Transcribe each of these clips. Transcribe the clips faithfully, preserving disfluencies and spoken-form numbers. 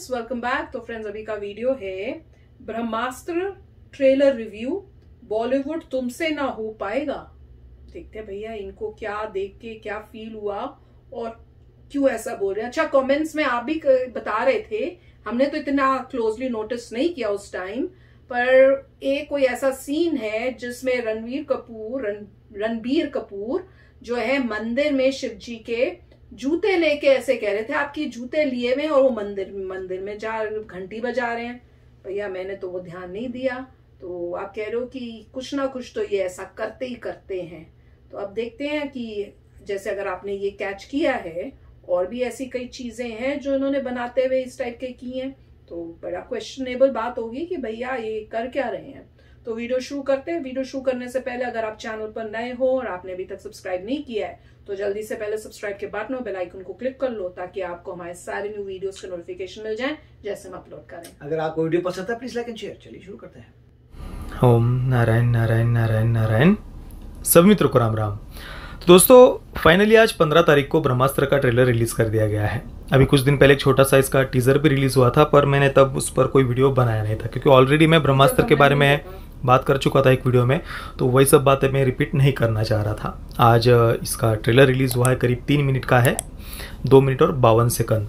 Friends, welcome back. तो friends, अभी का वीडियो है ब्रह्मास्त्र ट्रेलर रिव्यू। बॉलीवुड तुमसे ना हो पाएगा। देखते हैं भैया इनको क्या देख के क्या फील हुआ और क्यों ऐसा बोल रहे हैं। अच्छा, कमेंट्स में आप भी बता रहे थे, हमने तो इतना क्लोजली नोटिस नहीं किया उस टाइम, पर एक कोई ऐसा सीन है जिसमें रणवीर कपूर रण, रणबीर कपूर जो है मंदिर में शिव जी के जूते लेके ऐसे कह रहे थे आपकी जूते लिए हुए और वो मंदिर मंदिर में जा घंटी बजा रहे हैं। भैया मैंने तो वो ध्यान नहीं दिया, तो आप कह रहे हो कि कुछ ना कुछ तो ये ऐसा करते ही करते हैं। तो अब देखते हैं कि जैसे अगर आपने ये कैच किया है और भी ऐसी कई चीजें हैं जो इन्होंने बनाते हुए इस टाइप के की हैं, तो बड़ा क्वेश्चनेबल बात होगी कि भैया ये कर क्या रहे हैं। तो वीडियो शुरू करते हैं। वीडियो शुरू करने से पहले अगर आप चैनल पर नए हो और आपने अभी तक सब्सक्राइब नहीं किया है तो जल्दी से पहले सब्सक्राइब के बटन और बेल आइकन को क्लिक कर लो ताकि आपको हमारे सारे न्यू वीडियोस के नोटिफिकेशन मिल जाएं जैसे हम अपलोड करें। अगर आपको वीडियो पसंद है प्लीज लाइक एंड शेयर। चलिए शुरू करते हैं। ओम नारायण नारायण नारायण नारायण। सब मित्रों को राम राम। तो दोस्तों, फाइनली आज पंद्रह तारीख को ब्रह्मास्त्र का ट्रेलर रिलीज कर दिया गया है। अभी कुछ दिन पहले एक छोटा सा इसका टीजर भी रिलीज हुआ था, पर मैंने तब उस पर कोई वीडियो बनाया नहीं था क्योंकि ऑलरेडी मैं ब्रह्मास्त्र के बारे में बात कर चुका था एक वीडियो में, तो वही सब बातें मैं रिपीट नहीं करना चाह रहा था। आज इसका ट्रेलर रिलीज हुआ है, करीब तीन मिनट का है, दो मिनट और बावन सेकंड।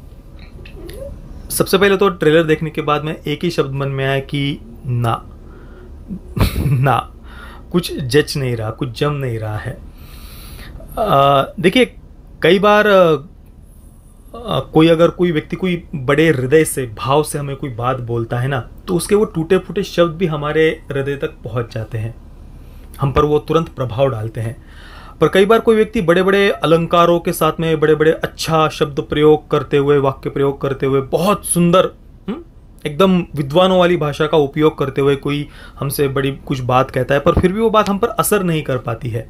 सबसे पहले तो ट्रेलर देखने के बाद में एक ही शब्द मन में आया कि ना ना कुछ जच नहीं रहा, कुछ जम नहीं रहा है। देखिए, कई बार आ, आ, कोई अगर कोई व्यक्ति कोई बड़े हृदय से भाव से हमें कोई बात बोलता है ना, तो उसके वो टूटे फूटे शब्द भी हमारे हृदय तक पहुंच जाते हैं, हम पर वो तुरंत प्रभाव डालते हैं। पर कई बार कोई व्यक्ति बड़े बड़े अलंकारों के साथ में बड़े बड़े अच्छा शब्द प्रयोग करते हुए, वाक्य प्रयोग करते हुए, बहुत सुंदर एकदम विद्वानों वाली भाषा का उपयोग करते हुए कोई हमसे बड़ी कुछ बात कहता है, पर फिर भी वो बात हम पर असर नहीं कर पाती है।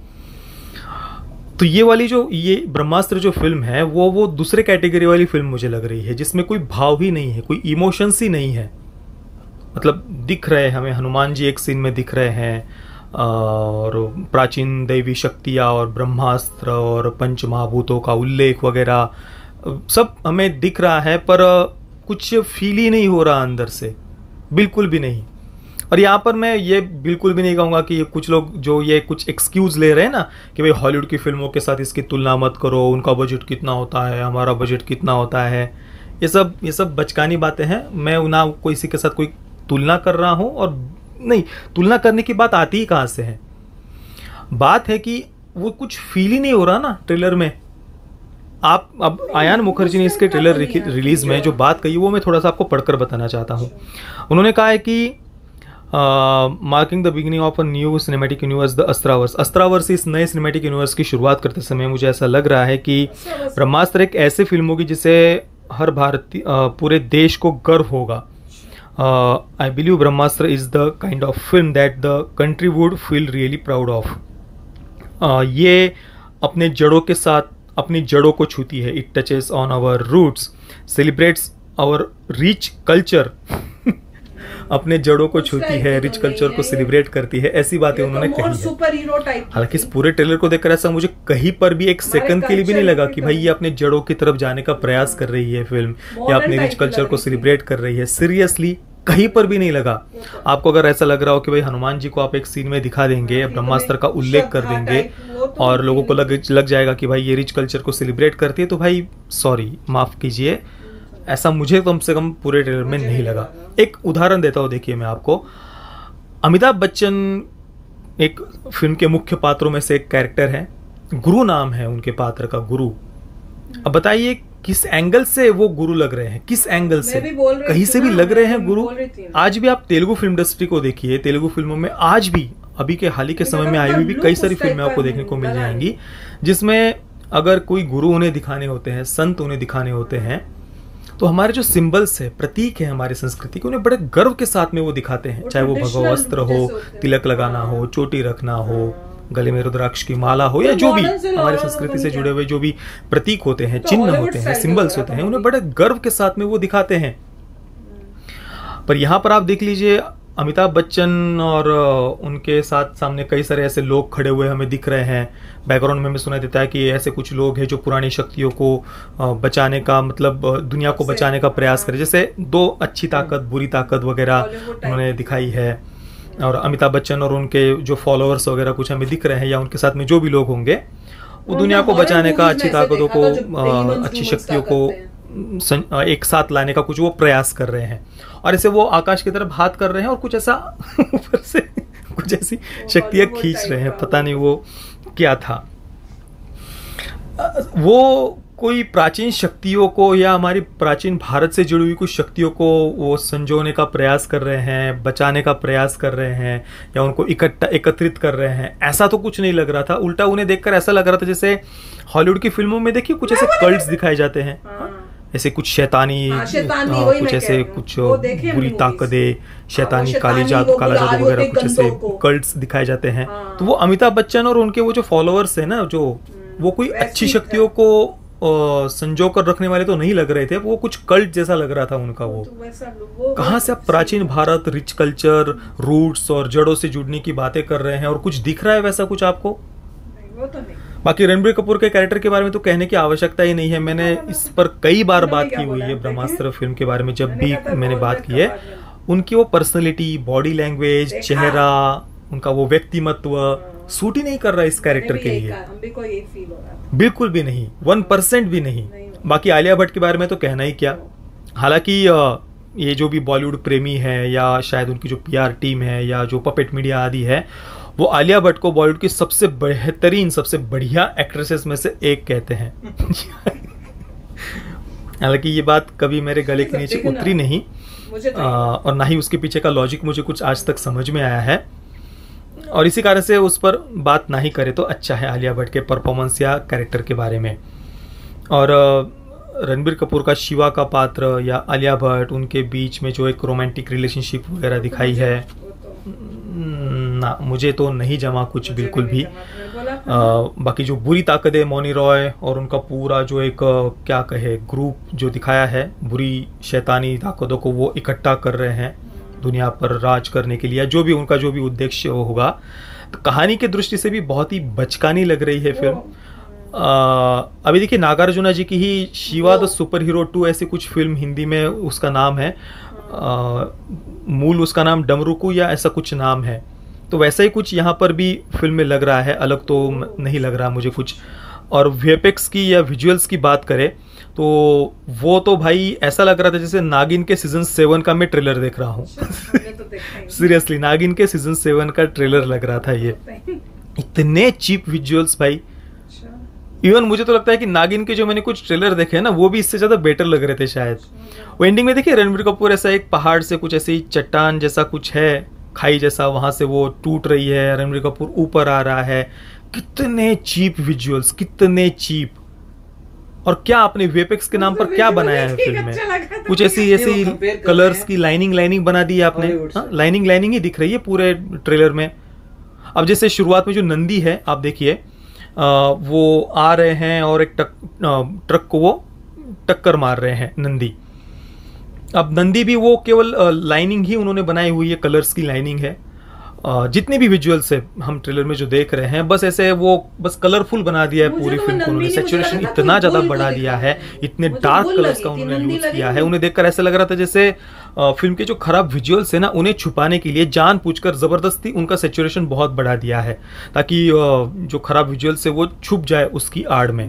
तो ये वाली जो ये ब्रह्मास्त्र जो फिल्म है वो वो दूसरे कैटेगरी वाली फिल्म मुझे लग रही है, जिसमें कोई भाव ही नहीं है, कोई इमोशंस ही नहीं है। मतलब दिख रहे हमें हनुमान जी एक सीन में दिख रहे हैं, और प्राचीन दैवी शक्तियाँ और ब्रह्मास्त्र और पंच महाभूतों का उल्लेख वगैरह सब हमें दिख रहा है, पर कुछ फील ही नहीं हो रहा अंदर से, बिल्कुल भी नहीं। और यहाँ पर मैं ये बिल्कुल भी नहीं कहूँगा कि ये कुछ लोग जो ये कुछ एक्सक्यूज ले रहे हैं ना कि भाई हॉलीवुड की फिल्मों के साथ इसकी तुलना मत करो, उनका बजट कितना होता है, हमारा बजट कितना होता है, ये सब ये सब बचकानी बातें हैं। मैं ना कोई किसी के साथ कोई तुलना कर रहा हूँ, और नहीं, तुलना करने की बात आती ही कहाँ से है। बात है कि वो कुछ फील ही नहीं हो रहा ना ट्रेलर में। आप अब आयान मुखर्जी ने इसके ट्रेलर रिलीज में जो बात कही वो मैं थोड़ा सा आपको पढ़कर बताना चाहता हूँ। उन्होंने कहा है कि marking the beginning of a new cinematic universe the Astraverse. Astraverse इस नए सिनेमैटिक यूनिवर्स की शुरुआत करते समय मुझे ऐसा लग रहा है कि ब्रह्मास्त्र एक ऐसी फिल्म होगी जिसे हर भारतीय पूरे देश को गर्व होगा। I believe Brahmastra is the kind of film that the country would feel really proud of. ये अपने जड़ों के साथ अपनी जड़ों को छूती है। It touches on our roots, celebrates our rich culture. अपने जड़ों को छूती है, रिच कल्चर को सेलिब्रेट करती है, ऐसी बातें उन्होंने कही है। हालांकि इस पूरे ट्रेलर को देखकर ऐसा मुझे कहीं पर भी एक सेकंड के लिए भी नहीं लगा कि भाई ये अपने जड़ों की तरफ जाने का प्रयास कर रही है फिल्म, या अपने रिच कल्चर को सेलिब्रेट कर रही है। सीरियसली कहीं पर भी नहीं लगा। आपको अगर ऐसा लग रहा हो कि भाई हनुमान जी को आप एक सीन में दिखा देंगे, ब्रह्मास्त्र का उल्लेख कर देंगे और लोगों को लग लग जाएगा कि भाई ये रिच कल्चर को सेलिब्रेट करती है, तो भाई सॉरी, माफ कीजिए, ऐसा मुझे कम से कम पूरे ट्रेलर में नहीं लगा। एक उदाहरण देता हूँ, देखिए मैं आपको। अमिताभ बच्चन एक फिल्म के मुख्य पात्रों में से एक कैरेक्टर है, गुरु नाम है उनके पात्र का, गुरु। अब बताइए किस एंगल से वो गुरु लग रहे हैं, किस एंगल से, कहीं से भी लग रहे हैं गुरु। आज भी आप तेलुगु फिल्म इंडस्ट्री को देखिए, तेलुगु फिल्मों में आज भी, अभी के हाल ही के समय में आई हुई भी कई सारी फिल्में आपको देखने को मिल जाएंगी जिसमें अगर कोई गुरु उन्हें दिखाने होते हैं, संत उन्हें दिखाने होते हैं, तो हमारे जो सिंबल्स है, प्रतीक है हमारी संस्कृति के, उन्हें बड़े गर्व के साथ में वो दिखाते हैं। चाहे वो भगवा वस्त्र हो, तिलक लगाना हो, चोटी रखना हो, गले में रुद्राक्ष की माला हो, या जो भी हमारी संस्कृति से जुड़े हुए जो भी प्रतीक होते हैं, चिन्ह होते हैं, सिंबल्स होते हैं, उन्हें बड़े गर्व के साथ में वो दिखाते हैं। पर यहाँ पर आप देख लीजिए, अमिताभ बच्चन और उनके साथ सामने कई सारे ऐसे लोग खड़े हुए हमें दिख रहे हैं। बैकग्राउंड में हमें सुनाई देता है कि ऐसे कुछ लोग हैं जो पुरानी शक्तियों को बचाने का, मतलब दुनिया को बचाने का प्रयास करें, जैसे दो अच्छी ताकत बुरी ताकत वगैरह उन्होंने दिखाई है। और अमिताभ बच्चन और उनके जो फॉलोअर्स वगैरह कुछ हमें दिख रहे हैं, या उनके साथ में जो भी लोग होंगे, वो दुनिया को बचाने का, अच्छी ताकतों को, अच्छी शक्तियों को एक साथ लाने का कुछ वो प्रयास कर रहे हैं। और ऐसे वो आकाश की तरफ हाथ कर रहे हैं और कुछ ऐसा ऊपर से कुछ ऐसी शक्तियां खींच रहे हैं, पता नहीं वो क्या था। वो कोई प्राचीन शक्तियों को या हमारी प्राचीन भारत से जुड़ी हुई कुछ शक्तियों को वो संजोने का प्रयास कर रहे हैं, बचाने का प्रयास कर रहे हैं, या उनको इकट्ठा एकत्रित कर रहे हैं, ऐसा तो कुछ नहीं लग रहा था। उल्टा उन्हें देखकर ऐसा लग रहा था जैसे हॉलीवुड की फिल्मों में देखिए कुछ ऐसे कल्ट्स दिखाए जाते हैं, ऐसे कुछ शैतानी, हाँ, शैतानी आ, कुछ ऐसे कुछ बुरी ताकतें, शैतानी, काली जादू, काला जादू वगैरह कुछ ऐसे कल्ट्स दिखाए जाते हैं। हाँ। तो वो अमिताभ बच्चन और उनके वो जो फॉलोअर्स है ना, जो वो कोई अच्छी शक्तियों को संजो कर रखने वाले तो नहीं लग रहे थे, वो कुछ कल्ट जैसा लग रहा था उनका। वो, वो कहाँ से आप प्राचीन भारत, रिच कल्चर, रूट्स और जड़ों से जुड़ने की बातें कर रहे हैं, और कुछ दिख रहा है वैसा कुछ आपको? नहीं, वो तो नहीं। बाकी रणबीर कपूर के कैरेक्टर के बारे में तो कहने की आवश्यकता ही नहीं है। मैंने इस पर कई बार बात की हुई है ब्रह्मास्त्र फिल्म के बारे में, जब भी मैंने बात की है। उनकी वो पर्सनैलिटी, बॉडी लैंग्वेज, चेहरा, उनका वो व्यक्तिमत्व सूट ही नहीं कर रहा इस कैरेक्टर के लिए, बिल्कुल भी नहीं, वन परसेंट भी नहीं। बाकी आलिया भट्ट के बारे में तो कहना ही क्या। हालांकि ये जो भी बॉलीवुड प्रेमी है, या शायद उनकी जो पीआर टीम है, या जो पपेट मीडिया आदि है, वो आलिया भट्ट को बॉलीवुड की सबसे बेहतरीन, सबसे बढ़िया एक्ट्रेसेस में से एक कहते हैं। हालांकि ये बात कभी मेरे गले के नीचे उतरी नहीं, आ, और ना ही उसके पीछे का लॉजिक मुझे कुछ आज तक समझ में आया है, और इसी कारण से उस पर बात ना ही करे तो अच्छा है, आलिया भट्ट के परफॉर्मेंस या कैरेक्टर के बारे में। और रणबीर कपूर का शिवा का पात्र या आलिया भट्ट, उनके बीच में जो एक रोमांटिक रिलेशनशिप वगैरह दिखाई है, ना मुझे तो नहीं जमा कुछ बिल्कुल भी। आ, बाकी जो बुरी ताकतें, मौनी रॉय और उनका पूरा जो एक क्या कहे ग्रुप जो दिखाया है, बुरी शैतानी ताकतों को वो इकट्ठा कर रहे हैं दुनिया पर राज करने के लिए, जो भी उनका जो भी उद्देश्य होगा। तो कहानी की दृष्टि से भी बहुत ही बचकानी लग रही है फिल्म। आ, अभी देखिए नागार्जुना जी की ही Shiva the super hero two ऐसी कुछ फिल्म हिंदी में उसका नाम है, आ, मूल उसका नाम डमरुकू या ऐसा कुछ नाम है। तो वैसा ही कुछ यहाँ पर भी फिल्म में लग रहा है, अलग तो नहीं लग रहा मुझे कुछ। और वीएफएक्स की या विजुअल्स की बात करें तो वो तो भाई ऐसा लग रहा था जैसे नागिन के सीजन सेवन का मैं ट्रेलर देख रहा हूँ। सीरियसली नागिन के सीजन सेवन का ट्रेलर लग रहा था ये, इतने चीप विजुअल्स भाई। इवन मुझे तो लगता है कि नागिन के जो मैंने कुछ ट्रेलर देखे हैं ना, वो भी इससे ज्यादा बेटर लग रहे थे शायद। वो एंडिंग में देखिए रणबीर कपूर ऐसा एक पहाड़ से कुछ ऐसी चट्टान जैसा कुछ है, खाई जैसा, वहां से वो टूट रही है, रणबीर कपूर ऊपर आ रहा है। कितने चीप विजुअल्स, कितने चीप। और क्या आपने वीएफएक्स के नाम पर क्या बनाया है फिल्म में? कुछ ऐसी ऐसी कलर्स की लाइनिंग लाइनिंग बना दी है आपने। हाँ, लाइनिंग लाइनिंग ही दिख रही है पूरे ट्रेलर में। अब जैसे शुरुआत में जो नंदी है आप देखिए, वो आ रहे हैं और एक टक, ट्रक को वो टक्कर मार रहे हैं नंदी। अब नंदी भी वो केवल लाइनिंग ही उन्होंने बनाई हुई है, कलर्स की लाइनिंग है। जितने भी विजुअल्स है हम ट्रेलर में जो देख रहे हैं, बस ऐसे वो बस कलरफुल बना दिया है पूरी फिल्म को उन्होंने। सैचुरेशन इतना ज्यादा बढ़ा दिया है, इतने डार्क कलर्स का उन्होंने यूज किया है। उन्हें देखकर ऐसा लग रहा था जैसे फिल्म के जो खराब विजुअल्स है ना, उन्हें छुपाने के लिए जानबूझकर जबरदस्ती उनका सैचुरेशन बहुत बढ़ा दिया है, ताकि जो खराब विजुअल्स है वो छुप जाए उसकी आड़ में।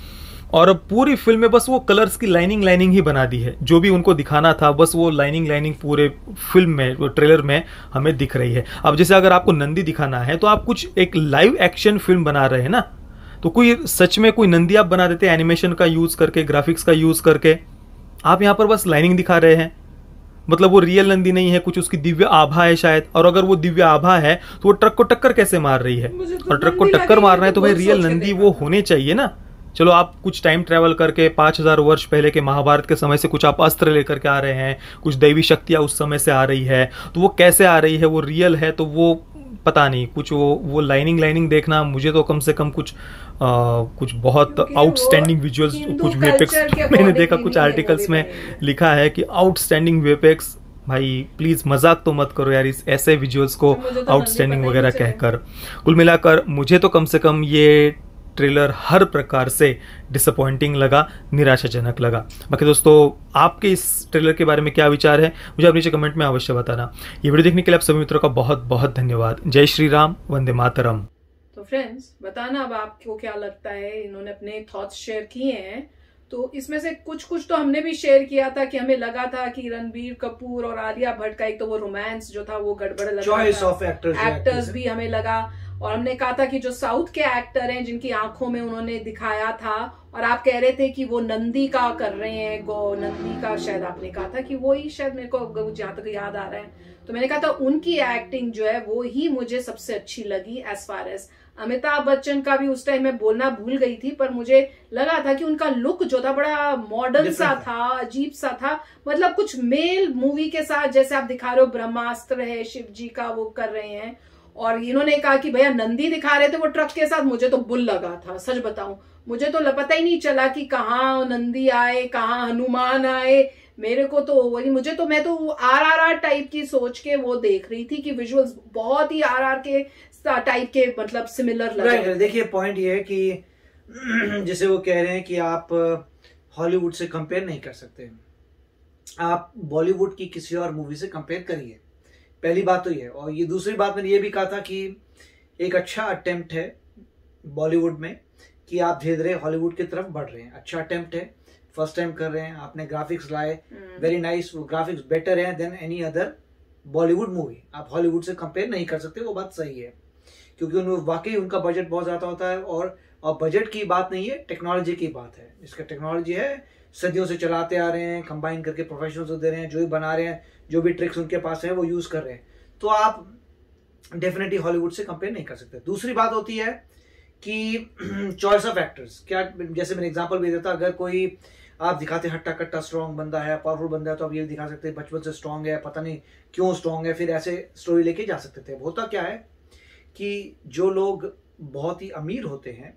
और पूरी फिल्म में बस वो कलर्स की लाइनिंग लाइनिंग ही बना दी है। जो भी उनको दिखाना था बस वो लाइनिंग लाइनिंग पूरे फिल्म में, वो ट्रेलर में हमें दिख रही है। अब जैसे अगर आपको नंदी दिखाना है तो आप कुछ एक लाइव एक्शन फिल्म बना रहे हैं ना, तो कोई सच में कोई नंदी आप बना देते एनिमेशन का यूज करके, ग्राफिक्स का यूज करके। आप यहाँ पर बस लाइनिंग दिखा रहे हैं, मतलब वो रियल नंदी नहीं है, कुछ उसकी दिव्य आभा है शायद। और अगर वो दिव्य आभा है तो वो ट्रक को टक्कर कैसे मार रही है? और ट्रक को टक्कर मारना है तो भाई रियल नंदी वो होने चाहिए ना। चलो आप कुछ टाइम ट्रेवल करके पांच हजार वर्ष पहले के महाभारत के समय से कुछ आप अस्त्र लेकर के आ रहे हैं, कुछ दैवी शक्तियां उस समय से आ रही है, तो वो कैसे आ रही है? वो रियल है तो वो पता नहीं, कुछ वो वो लाइनिंग लाइनिंग देखना मुझे तो कम से कम कुछ आ, कुछ बहुत आउटस्टैंडिंग विजुअल्स, कुछ वीएफएक्स मैंने देखा, कुछ आर्टिकल्स में लिखा है कि आउटस्टैंडिंग वीएफएक्स भाई प्लीज मजाक तो मत करो यार इस ऐसे विजुअल्स को तो आउटस्टैंडिंग वगैरह कहकर। कुल मिलाकर मुझे तो कम से कम ये ट्रेलर हर प्रकार से डिसअपॉइंटिंग लगा, निराशाजनक लगा। बाकी दोस्तों आपके इस ट्रेलर के बारे में क्या विचार है मुझे आप नीचे कमेंट में अवश्य बताना। ये वीडियो देखने के लिए आप सभी मित्रों का बहुत बहुत धन्यवाद। जय श्री राम, वंदे मातरम। तो फ्रेंड्स बताना अब आपको क्या लगता है, इन्होंने अपने थॉट्स शेयर किए हैं तो इसमें से कुछ कुछ तो हमने भी शेयर किया था कि हमें लगा था कि रणबीर कपूर और आलिया भट्ट का एक तो वो रोमांस जो था वो गड़बड़ लगा, चॉइस ऑफ एक्टर्स एक्टर्स भी हमें लगा, और हमने कहा था कि जो साउथ के एक्टर हैं जिनकी आंखों में उन्होंने दिखाया था, और आप कह रहे थे कि वो नंदी का कर रहे हैं, गो नंदी का शायद आपने कहा था कि वो ही शायद मेरे को जहां तक याद आ रहा है, तो मैंने कहा था उनकी एक्टिंग जो है वो ही मुझे सबसे अच्छी लगी। As far as Amitabh Bachchan का भी उस टाइम मैं बोलना भूल गई थी, पर मुझे लगा था कि उनका लुक जो था बड़ा मॉडर्न सा था, अजीब सा था, मतलब कुछ मेल मूवी के साथ जैसे आप दिखा रहे हो ब्रह्मास्त्र है शिव जी का वो कर रहे हैं। और इन्होंने कहा कि भैया नंदी दिखा रहे थे वो ट्रक के साथ, मुझे तो बुल लगा था, सच बताऊं मुझे तो पता ही नहीं चला कि कहाँ नंदी आए कहाँ हनुमान आए, मेरे को तो वही मुझे तो मैं तो आर आर आर टाइप की सोच के वो देख रही थी कि विजुअल्स बहुत ही आर आर के टाइप के मतलब सिमिलर लग रहे। देखिए पॉइंट ये है कि जैसे वो कह रहे हैं कि आप हॉलीवुड से कंपेयर नहीं कर सकते, आप बॉलीवुड की किसी और मूवी से कंपेयर करिए, पहली बात तो ये। और ये दूसरी बात मैंने ये भी कहा था कि एक अच्छा अटेम्प्ट है बॉलीवुड में कि आप धीरे धीरे हॉलीवुड की तरफ बढ़ रहे हैं, अच्छा अटेम्प्ट है, फर्स्ट टाइम कर रहे हैं, आपने ग्राफिक्स लाए वेरी नाइस, वो ग्राफिक्स बेटर है than any other Bollywood movie, आप हॉलीवुड से कंपेयर नहीं कर सकते, वो बात सही है क्योंकि उन वाकई उनका बजट बहुत ज्यादा होता है। और और बजट की बात नहीं है, टेक्नोलॉजी की बात है, इसका टेक्नोलॉजी है सदियों से चलाते आ रहे हैं, कंबाइन करके प्रोफेशनल्स को दे रहे हैं, जो भी बना रहे हैं, जो भी ट्रिक्स उनके पास है वो यूज कर रहे हैं, तो आप डेफिनेटली हॉलीवुड से कंपेयर नहीं कर सकते। दूसरी बात होती है कि चॉइस ऑफ एक्टर्स, क्या जैसे मैंने एग्जांपल भी देता, अगर कोई आप दिखाते हट्टा कट्टा स्ट्रॉन्ग बंदा है, पावरफुल बंदा है, तो आप ये दिखा सकते हैं बचपन से स्ट्रॉन्ग है, पता नहीं क्यों स्ट्रॉन्ग है, फिर ऐसे स्टोरी लेके जा सकते थे। होता क्या है कि जो लोग बहुत ही अमीर होते हैं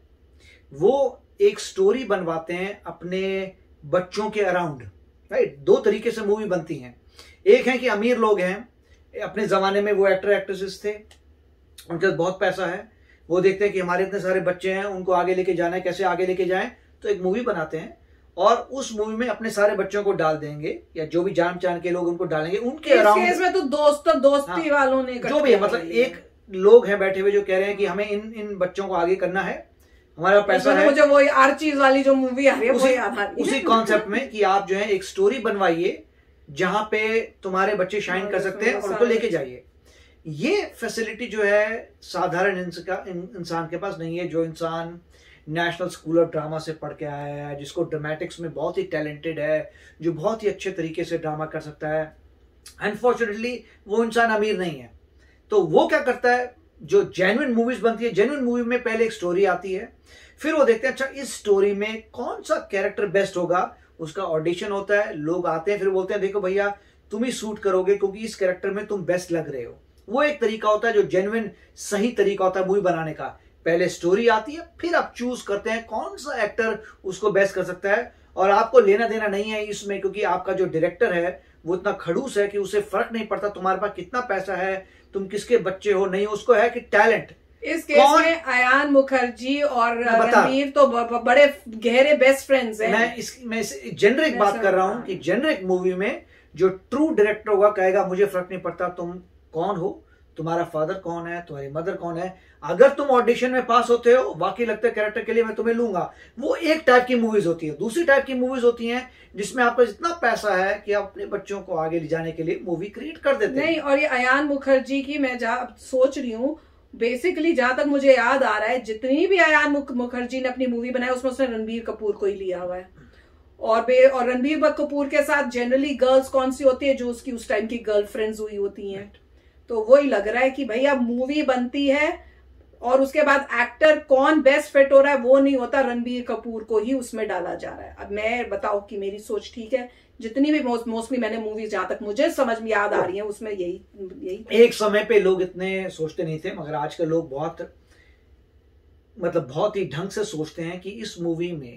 वो एक स्टोरी बनवाते हैं अपने बच्चों के अराउंड, राइट। दो तरीके से मूवी बनती हैं, एक है कि अमीर लोग हैं, अपने जमाने में वो एक्टर एक्ट्रेसेस थे, उनके पास बहुत पैसा है, वो देखते हैं कि हमारे इतने सारे बच्चे हैं, उनको आगे लेके जाना है, कैसे आगे लेके जाएं, तो एक मूवी बनाते हैं और उस मूवी में अपने सारे बच्चों को डाल देंगे या जो भी जान पहचान के लोग उनको डालेंगे उनके अराउंड। केस में तो दोस्त दोस्ती हाँ, वालों ने जो भी है, मतलब एक लोग हैं बैठे हुए जो कह रहे हैं कि हमें इन इन बच्चों को आगे करना है, हमारा पैसा है। मुझे वो आर्चीज वाली जो मूवी आ रही है उसी, वो उसी कॉन्सेप्ट में कि आप जो है एक स्टोरी बनवाइए जहां पे तुम्हारे बच्चे शाइन कर सकते हैं और उनको लेके जाइए। ये फैसिलिटी जो है साधारण इंसान के पास नहीं है। जो इंसान नेशनल स्कूल ऑफ ड्रामा से पढ़ के आया है, जिसको ड्रामेटिक्स में बहुत ही टैलेंटेड है, जो बहुत ही अच्छे तरीके से ड्रामा कर सकता है, अनफॉर्चुनेटली वो इंसान अमीर नहीं है। तो वो क्या करता है, जो जेन्युइन मूवीज बनती है, जेन्युइन मूवी में पहले एक स्टोरी आती है, फिर वो देखते हैं अच्छा इस स्टोरी में कौन सा कैरेक्टर बेस्ट होगा, उसका ऑडिशन होता है, लोग आते हैं, फिर बोलते हैं देखो भैया तुम ही सूट करोगे क्योंकि इस कैरेक्टर में तुम बेस्ट लग रहे हो। वो एक तरीका होता है जो जेन्युइन सही तरीका होता है मूवी बनाने का। पहले स्टोरी आती है, फिर आप चूज करते हैं कौन सा एक्टर उसको बेस्ट कर सकता है, और आपको लेना देना नहीं है इसमें, क्योंकि आपका जो डायरेक्टर है वो इतना खड़ूस है कि उसे फर्क नहीं पड़ता तुम्हारे पास कितना पैसा है, तुम किसके बच्चे हो, नहीं, उसको है कि टैलेंट। इस केस में अयान मुखर्जी और रणबीर तो बड़े गहरे बेस्ट फ्रेंड्स हैं। मैं इस मैं जेनरिक बात कर रहा हूं कि जेनरिक मूवी में जो ट्रू डायरेक्टर होगा कहेगा मुझे फर्क नहीं पड़ता तुम कौन हो, तुम्हारा फादर कौन है, तुम्हारी मदर कौन है, अगर तुम ऑडिशन में पास होते हो, वाकई लगता है कैरेक्टर के लिए मैं तुम्हें लूंगा। वो एक टाइप की मूवीज होती है। दूसरी टाइप की मूवीज होती हैं जिसमें आपका इतना पैसा है कि आप अपने बच्चों को आगे ले जाने के लिए मूवी क्रिएट कर देते हैं। नहीं, और ये अयान मुखर्जी की मैं जहाँ सोच रही हूँ, बेसिकली जहां तक मुझे याद आ रहा है, जितनी भी अयान मुखर्जी ने अपनी मूवी बनाई उसमें उसने रणबीर कपूर को ही लिया हुआ है। और बे और रणबीर कपूर के साथ जनरली गर्ल्स कौन सी होती है, जो उसकी उस टाइम की गर्लफ्रेंड्स हुई होती हैं। तो वही लग रहा है कि भैया मूवी बनती है और उसके बाद एक्टर कौन बेस्ट फिट हो रहा है वो नहीं होता, रणबीर कपूर को ही उसमें डाला जा रहा है। अब मैं बताओ कि मेरी सोच ठीक है, जितनी भी मोस्टली मैंने मूवीज जहां तक मुझे समझ में याद आ रही है उसमें यही यही एक समय पे लोग इतने सोचते नहीं थे, मगर आजकल लोग बहुत मतलब बहुत ही ढंग से सोचते हैं कि इस मूवी में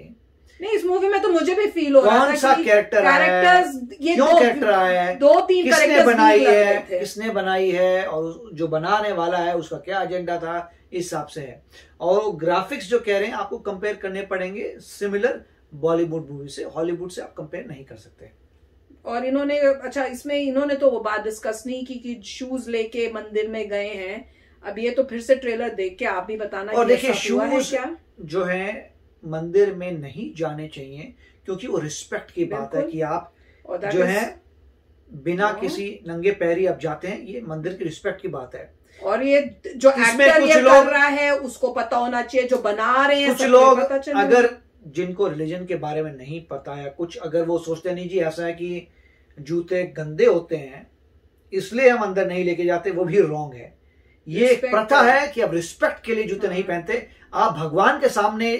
नहीं, इस मूवी में तो मुझे भी फील हो रहा था कौन सा कैरेक्टर है, ये क्यों दो कैरेक्टर आया है, दो तीन किसने बनाई है, किसने बनाई है, और जो बनाने वाला है उसका क्या एजेंडा था, इस हिसाब से है। और ग्राफिक्स जो कह रहे हैं आपको कंपेयर करने पड़ेंगे सिमिलर बॉलीवुड मूवी से, हॉलीवुड से आप कंपेयर नहीं कर सकते। और इन्होंने अच्छा इसमें इन्होंने तो वो बात डिस्कस नहीं की कि शूज लेके मंदिर में गए हैं। अब ये तो फिर से ट्रेलर देख के आप भी बताना। और देखिए शूज जो है मंदिर में नहीं जाने चाहिए, क्योंकि वो रिस्पेक्ट की बात है कि आप जो है बिना किसी नंगे पैरी आप जाते हैं, ये मंदिर की रिस्पेक्ट की बात है। और ये जो एक्टर ये कर रहा है उसको पता होना चाहिए, जो बना रहे हैं कुछ लोग अगर जिनको रिलीजन के बारे में नहीं पता है, कुछ अगर वो सोचते नहीं जी ऐसा है कि जूते गंदे होते हैं इसलिए हम अंदर नहीं लेके जाते, वो भी रॉन्ग है। ये एक प्रथा है कि आप रिस्पेक्ट के लिए जूते नहीं पहनते। आप भगवान के सामने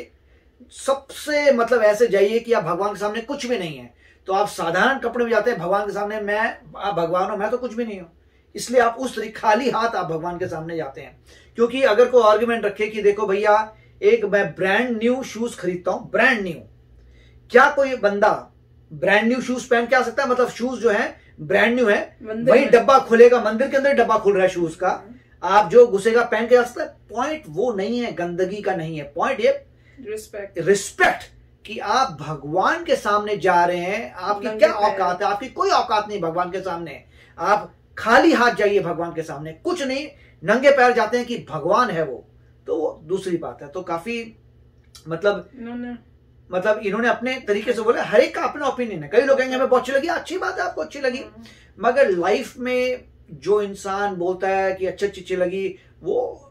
सबसे मतलब ऐसे जाइए कि आप भगवान के सामने कुछ भी नहीं है, तो आप साधारण कपड़े में जाते हैं भगवान के सामने, मैं आप भगवान हो मैं तो कुछ भी नहीं हूं, इसलिए आप उस तरीके खाली हाथ आप भगवान के सामने जाते हैं। क्योंकि अगर कोई आर्ग्यूमेंट रखे कि देखो भैया एक मैं ब्रांड न्यू शूज खरीदता हूं, ब्रांड न्यू, क्या कोई बंदा ब्रांड न्यू शूज पहन के आ सकता है? मतलब शूज जो है ब्रांड न्यू है, वही डब्बा खुलेगा, मंदिर के अंदर डब्बा खुल रहा है शूज का, आप जो घुसेगा पहन के आ सकता है। पॉइंट वो नहीं है, गंदगी का नहीं है, पॉइंट ये रिस्पेक्ट रिस्पेक्ट कि आप भगवान के सामने जा रहे हैं, आपकी क्या औकात है? आपकी कोई औकात नहीं भगवान के सामने। आप खाली हाथ जाइए भगवान के सामने, कुछ नहीं, नंगे पैर जाते हैं कि भगवान है वो, तो वो दूसरी बात है। तो काफी मतलब इन्होंने मतलब इन्होंने अपने तरीके से बोला, हर एक का अपना ओपिनियन है। कई लोग कहेंगे हमें बहुत अच्छी लगी, अच्छी बात है आपको अच्छी लगी, मगर लाइफ में जो इंसान बोलता है कि अच्छी अच्छी लगी, वो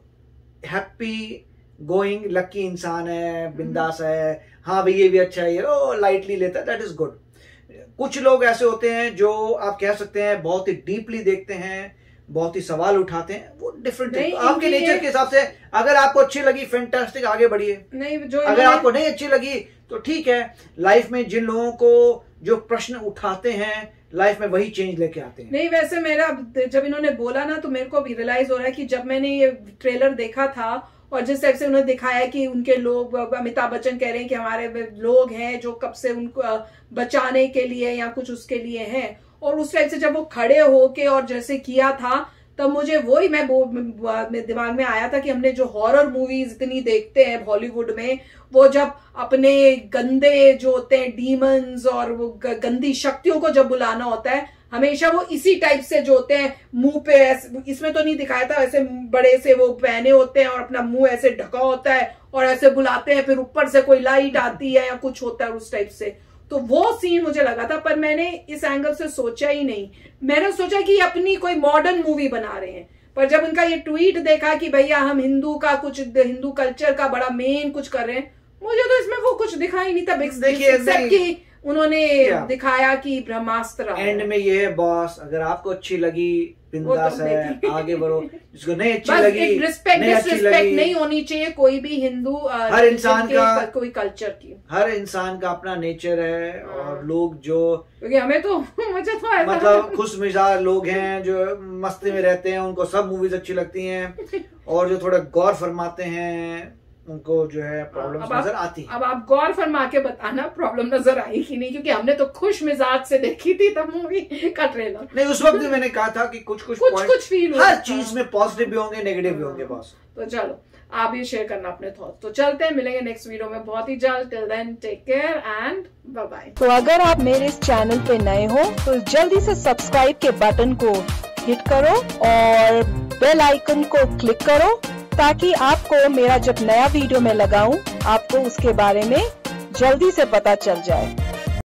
हैप्पी गोइंग लकी इंसान है, बिंदास है, हाँ भाई ये भी अच्छा है, ओ लाइटली लेता है, दैट इज गुड। कुछ लोग ऐसे होते हैं जो आप कह सकते हैं बहुत ही डीपली देखते हैं, बहुत ही सवाल उठाते हैं, वो डिफरेंट है। आपके नेचर के हिसाब से अगर आपको अच्छी लगी फैंटास्टिक, आगे बढ़िए। नहीं जो अगर आपको नहीं अच्छी लगी तो ठीक है। लाइफ में जिन लोगों को जो प्रश्न उठाते हैं लाइफ में वही चेंज लेके आते हैं। नहीं वैसे मेरा जब इन्होंने बोला ना तो मेरे को भी रियलाइज हो रहा है कि जब मैंने ये ट्रेलर देखा था और जिस टाइप से उन्होंने दिखाया कि उनके लोग, अमिताभ बच्चन कह रहे हैं कि हमारे लोग हैं जो कब से उनको बचाने के लिए या कुछ उसके लिए हैं, और उस टाइप से जब वो खड़े होके और जैसे किया था तब मुझे वही मैं मेरे दिमाग में आया था कि हमने जो हॉरर मूवीज इतनी देखते हैं बॉलीवुड में, वो जब अपने गंदे जो होते हैं डीमंस और वो गंदी शक्तियों को जब बुलाना होता है, हमेशा वो इसी टाइप से जो होते हैं मुंह पे, इसमें तो नहीं दिखाया था, ऐसे बड़े से वो पहने होते हैं और अपना मुंह ऐसे ढका होता है और ऐसे बुलाते हैं, फिर ऊपर से कोई लाइट आती है या कुछ होता है उस टाइप से। तो वो सीन मुझे लगा था, पर मैंने इस एंगल से सोचा ही नहीं। मैंने सोचा कि अपनी कोई मॉडर्न मूवी बना रहे हैं, पर जब उनका ये ट्वीट देखा कि भैया हम हिंदू का कुछ, हिंदू कल्चर का बड़ा मेन कुछ कर रहे हैं, मुझे तो इसमें वो कुछ दिखा ही नहीं था। देखिए कि उन्होंने दिखाया कि ब्रह्मास्त्र एंड में ये है बॉस, अगर आपको अच्छी लगी बिंदास तो है, आगे बढ़ो, जिसको नहीं अच्छी लगी रिस्पेक्ट डिसरिस्पेक्ट नहीं होनी चाहिए कोई भी हिंदू हर इंसान का कोई कल्चर की, हर इंसान का अपना नेचर है। और लोग जो क्योंकि हमें तो मुझे तो ऐसा मतलब खुश मिजाज लोग हैं जो मस्ती में रहते हैं, उनको सब मूवीज अच्छी लगती हैं, और जो थोड़ा गौर फरमाते हैं उनको जो है प्रॉब्लम्स नजर आती है। अब आप गौर फरमा के बताना प्रॉब्लम नजर आई कि नहीं, क्योंकि हमने तो खुश मिजाज से देखी थी तब मूवी का ट्रेलर। नहीं उस वक्त भी मैंने कहा था कि कुछ कुछ कुछ कुछ फील हर चीज में पॉजिटिव भी होंगे नेगेटिव भी होंगे बॉस। तो चलो आप भी शेयर करना अपने थॉट्स। तो चलते हैं, मिलेंगे नेक्स्ट वीडियो में बहुत ही जल्द। Till then take care and bye bye. तो अगर आप मेरे इस चैनल पे नए हो तो जल्दी से सब्सक्राइब के बटन को हिट करो और बेल आइकन को क्लिक करो, ताकि आपको मेरा जब नया वीडियो मैं लगाऊं आपको उसके बारे में जल्दी से पता चल जाए।